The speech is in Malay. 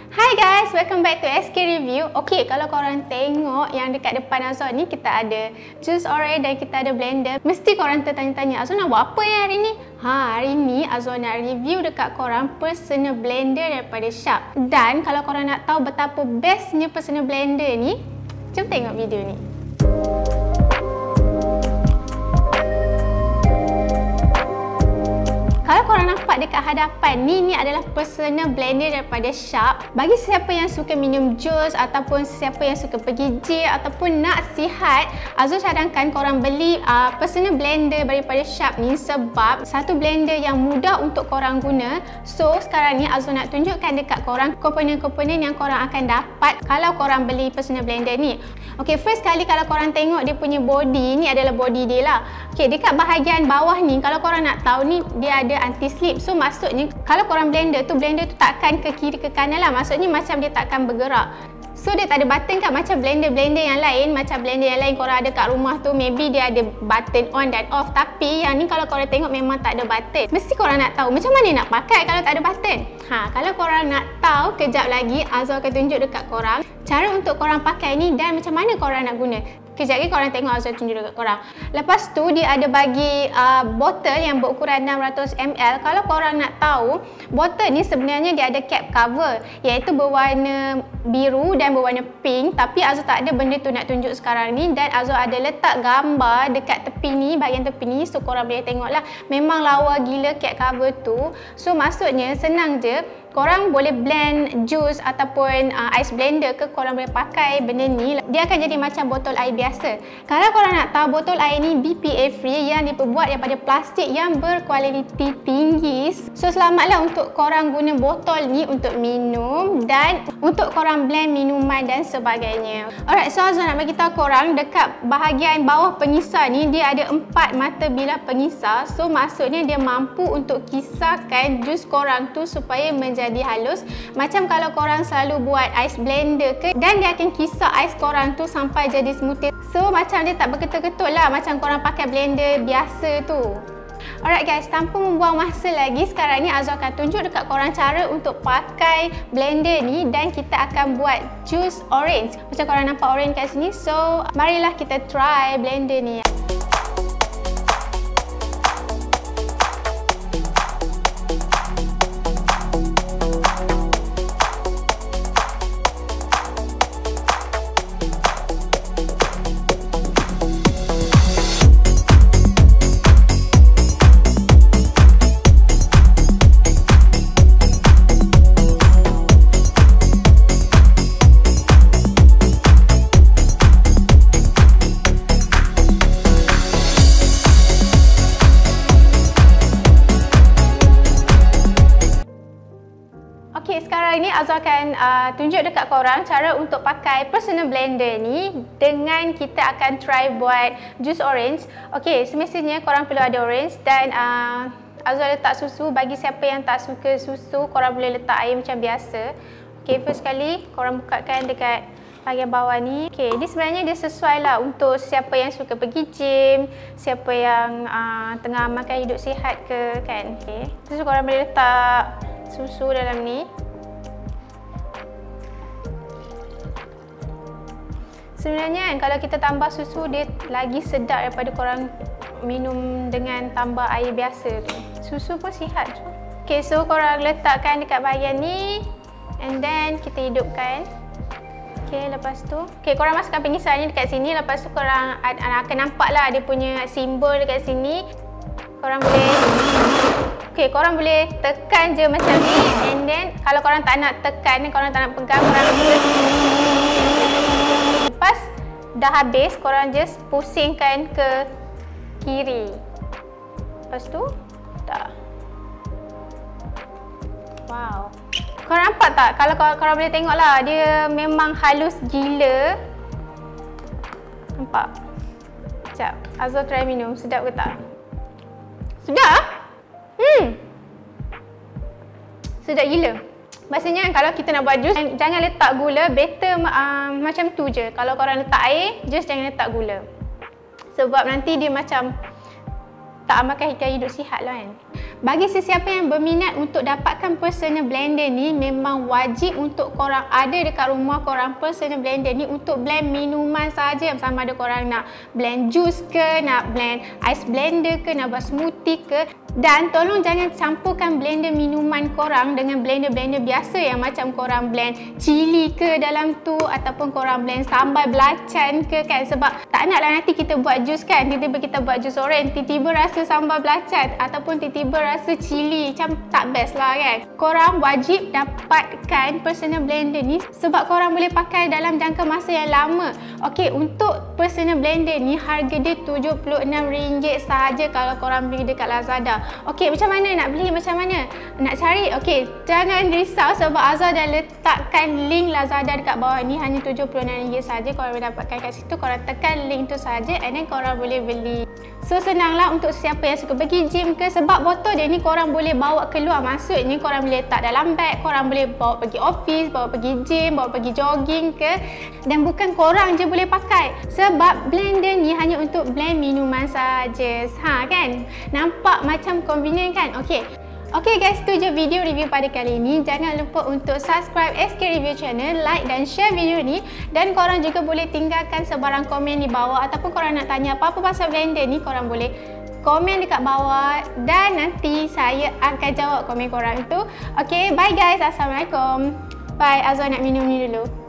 Hi guys, welcome back to SK Review. Okay, kalau korang tengok yang dekat depan Azhar ni, kita ada juice orange dan kita ada blender. Mesti korang tertanya-tanya, Azhar nak buat apa hari ni? Hari ni Azhar nak review dekat korang personal blender daripada Sharp. Dan kalau korang nak tahu betapa bestnya personal blender ni, jom tengok video ni. Kalau korang nampak dekat hadapan ni adalah personal blender daripada Sharp. Bagi siapa yang suka minum jus ataupun siapa yang suka pergi gym ataupun nak sihat, Azhar cadangkan korang beli personal blender daripada Sharp ni sebab satu blender yang mudah untuk korang guna. So sekarang ni Azhar nak tunjukkan dekat korang komponen-komponen yang korang akan dapat kalau korang beli personal blender ni. Okay, first kali kalau korang tengok dia punya body, ni adalah body dia lah. Okay, dekat bahagian bawah ni kalau korang nak tahu ni dia ada anti-slip. So maksudnya kalau korang blender tu takkan ke kiri ke kanan lah. Maksudnya macam dia takkan bergerak. So dia tak ada button kan macam blender-blender yang lain. Macam blender yang lain korang ada kat rumah tu, maybe dia ada button on dan off. Tapi yang ni kalau korang tengok memang tak ada button. Mesti korang nak tahu macam mana nak pakai kalau tak ada button. Kalau korang nak tahu, kejap lagi Azhar akan tunjuk dekat korang cara untuk korang pakai ni dan macam mana korang nak guna. Kejap lagi korang tengok Azhar tunjuk dekat korang. Lepas tu dia ada bagi botol yang berukuran 600ml. Kalau korang nak tahu, botol ni sebenarnya dia ada cap cover iaitu berwarna biru dan berwarna pink. Tapi Azhar tak ada benda tu nak tunjuk sekarang ni. Dan Azhar ada letak gambar dekat tepi ni, bahagian tepi ni. So korang boleh tengok lah. Memang lawa gila cap cover tu. So maksudnya senang je. Korang boleh blend jus ataupun ice blender ke, korang boleh pakai benda ni. Dia akan jadi macam botol air biasa. Kalau korang nak tahu, botol air ni BPA free yang diperbuat daripada plastik yang berkualiti tinggi. So selamatlah untuk korang guna botol ni untuk minum dan untuk korang blend minuman dan sebagainya. Alright, so Azhar nak bagi tahu korang dekat bahagian bawah pengisar ni dia ada 4 mata bilah pengisar. So maksudnya dia mampu untuk kisarkan jus korang tu supaya jadi halus. Macam kalau korang selalu buat ice blender ke, dan dia akan kisar ais korang tu sampai jadi smoothie. So macam dia tak berketul-ketul lah macam korang pakai blender biasa tu. Alright guys, tanpa membuang masa lagi, sekarang ni Azhar akan tunjuk dekat korang cara untuk pakai blender ni dan kita akan buat jus orange. Macam korang nampak orange kat sini. So marilah kita try blender ni. Okay, sekarang ni Azhar akan tunjuk dekat korang cara untuk pakai personal blender ni dengan kita akan try buat jus orange. Okay, semestinya korang perlu ada orange dan Azhar letak susu. Bagi siapa yang tak suka susu, korang boleh letak air macam biasa. Okay, first kali korang bukakan dekat bahagian bawah ni. Okay, ni sebenarnya dia sesuai lah untuk siapa yang suka pergi gym, siapa yang tengah makan hidup sihat ke kan. Okay, terus korang boleh letak susu dalam ni. Sebenarnya kan kalau kita tambah susu dia lagi sedap daripada korang minum dengan tambah air biasa tu. Susu pun sihat tu. Okay, so korang letakkan dekat bahagian ni and then kita hidupkan. Okay, lepas tu korang masukkan pengisar ni dekat sini. Lepas tu korang akan nampak lah dia punya simbol dekat sini. Korang boleh tekan je macam ni and then kalau korang tak nak tekan, korang tak nak pegang, korang just lepas dah habis korang just pusingkan ke kiri. Lepas tu dah. Wow, korang nampak tak? Kalau korang boleh tengok lah, dia memang halus gila. Nampak? Sekejap, Azhar try minum. Sedap ke tak? Sedap? Sedap gila. Maksudnya kalau kita nak buat jus, jangan letak gula. Better macam tu je. Kalau korang letak air, just jangan letak gula. Sebab nanti dia macam tak amalkan hidup sihat lah kan. Bagi sesiapa yang berminat untuk dapatkan personal blender ni, memang wajib untuk korang ada dekat rumah korang personal blender ni untuk blend minuman saja. Sama ada korang nak blend jus ke, nak blend ice blender ke, nak buat smoothie ke. Dan tolong jangan campurkan blender minuman korang dengan blender-blender biasa yang macam korang blend cili ke dalam tu, ataupun korang blend sambal belacan ke kan. Sebab tak naklah nanti kita buat jus kan, tiba-tiba kita buat jus oren, tiba-tiba rasa sambal belacan ataupun tiba-tiba rasa cili, macam tak best lah kan. Korang wajib dapatkan personal blender ni sebab korang boleh pakai dalam jangka masa yang lama. Okey, untuk personal blender ni harga dia RM76 sahaja kalau korang beli dekat Lazada. Okey, macam mana nak beli, macam mana nak cari? Okey, jangan risau sebab Azhar dah letakkan link Lazada dekat bawah ni, hanya RM76 sahaja korang boleh dapatkan kat situ. Korang tekan link tu saja and then korang boleh beli. So senanglah untuk siapa yang suka pergi gym ke, sebab botol dia ni korang boleh bawa keluar. Maksudnya korang boleh letak dalam beg, korang boleh bawa pergi office, bawa pergi gym, bawa pergi jogging ke. Dan bukan korang je boleh pakai, sebab blender ni hanya untuk blend minuman saja. Kan? Nampak macam convenient kan? Okey guys, tu je video review pada kali ini. Jangan lupa untuk subscribe SK Review Channel, like dan share video ni. Dan korang juga boleh tinggalkan sebarang komen di bawah, ataupun korang nak tanya apa-apa pasal blender ni, korang boleh komen dekat bawah dan nanti saya akan jawab komen korang tu. Okey, bye guys. Assalamualaikum. Bye. Azhar nak minum ni dulu.